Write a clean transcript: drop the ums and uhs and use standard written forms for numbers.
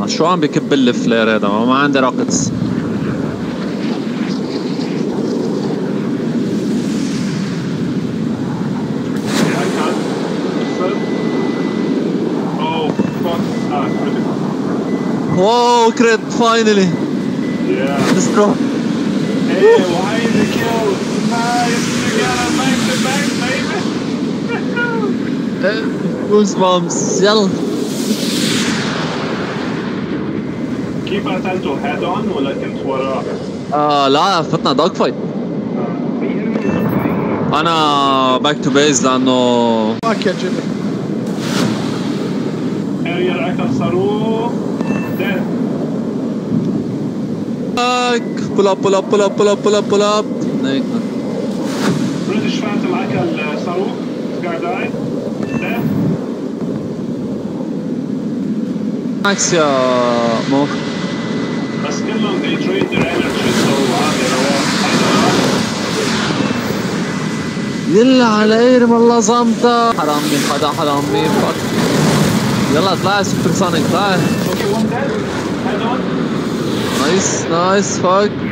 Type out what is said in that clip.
شو عم بكب الفلير هذا؟ ما عندي راكتس. Whoa, crit, finally! Yeah. Destroy. Hey, why the kill? Nice, together, back to back, baby! Goosebumps, يلا. كيف قتلته؟ head on ولا كنت وراه؟ لا فتنا دوج فايت. أنا باك تو بيز لأنه معك يا جيمي. اريال اكل صاروخ. dead. pull up, pull up, pull up, pull up, pull up, pull up. هيك. بريتش فانتوم اكل صاروخ. سكاي داي. dead. ماكس يا مو. بس كلهم they trade their energy so هذا رواق. يلا على ايرم الله زمطة. حرامي حدا حرامي فك. يلا اطلع سوبر سونيك اطلع. Okay, one dead. Head on. نايس نايس فك.